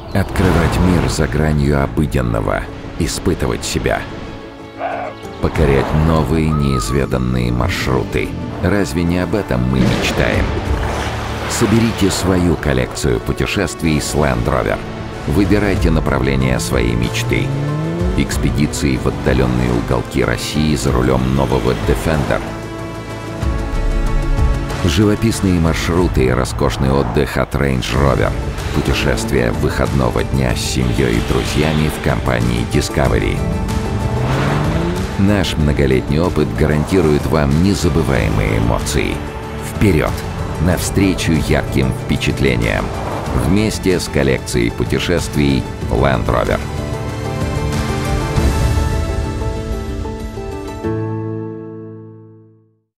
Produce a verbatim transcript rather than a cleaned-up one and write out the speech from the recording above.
Открывать мир за гранью обыденного, испытывать себя. Покорять новые неизведанные маршруты. Разве не об этом мы мечтаем? Соберите свою коллекцию путешествий с Land Rover. Выбирайте направление своей мечты. Экспедиции в отдаленные уголки России за рулем нового Defender. Живописные маршруты и роскошный отдых от Range Rover. Путешествие выходного дня с семьей и друзьями в компании Discovery. Наш многолетний опыт гарантирует вам незабываемые эмоции. Вперед! Навстречу ярким впечатлениям! Вместе с коллекцией путешествий Land Rover.